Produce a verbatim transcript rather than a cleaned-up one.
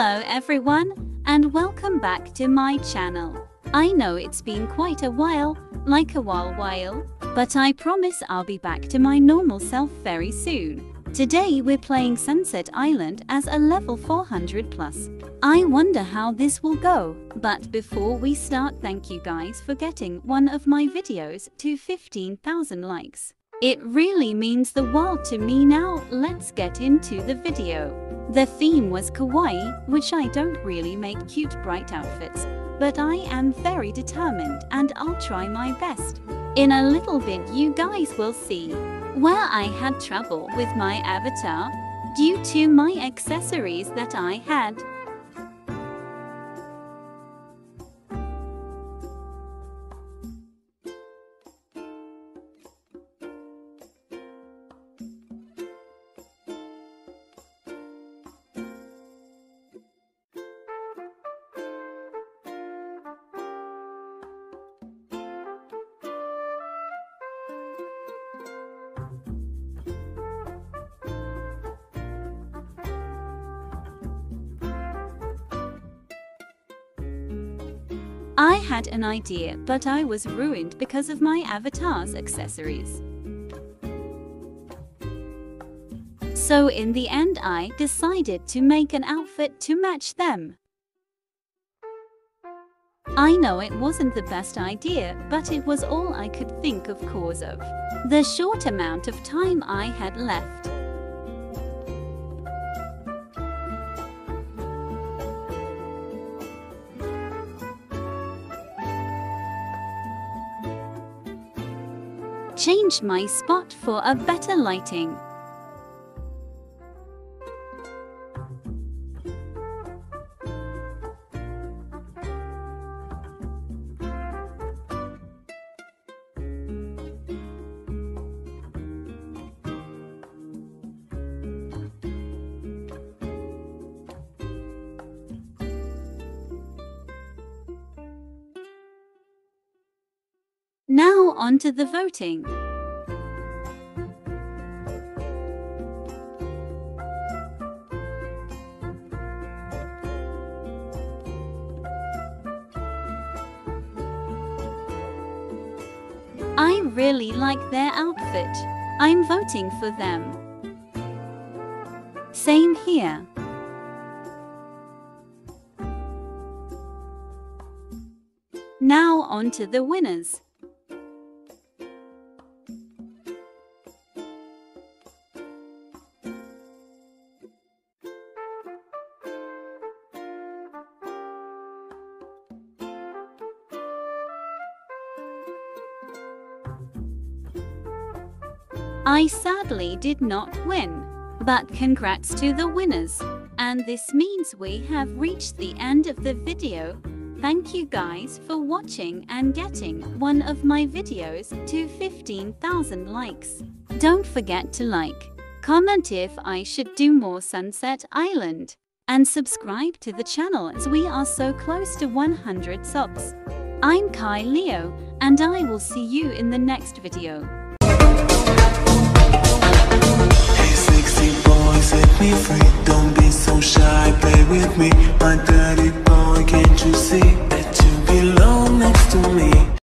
Hello everyone, and welcome back to my channel. I know it's been quite a while, like a while while, but I promise I'll be back to my normal self very soon. Today we're playing Sunset Island as a level four hundred plus. I wonder how this will go, but before we start, thank you guys for getting one of my videos to fifteen thousand likes. It really means the world to me. Now let's get into the video. The theme was kawaii, which I don't really make cute bright outfits, but I am very determined and I'll try my best. In a little bit you guys will see where I had trouble with my avatar due to my accessories that I had. I had an idea, but I was ruined because of my avatar's accessories. So in the end I decided to make an outfit to match them. I know it wasn't the best idea, but it was all I could think of cause of the short amount of time I had left. Changed my spot for a better lighting. Now on to the voting. I really like their outfit. I'm voting for them. Same here. Now on to the winners. I sadly did not win, but congrats to the winners. And this means we have reached the end of the video. Thank you guys for watching and getting one of my videos to fifteen thousand likes. Don't forget to like, comment if I should do more Sunset Island, and subscribe to the channel as we are so close to one hundred subs. I'm Kai Leo, and I will see you in the next video. Set me free, don't be so shy, play with me, my dirty boy, can't you see that you belong next to me?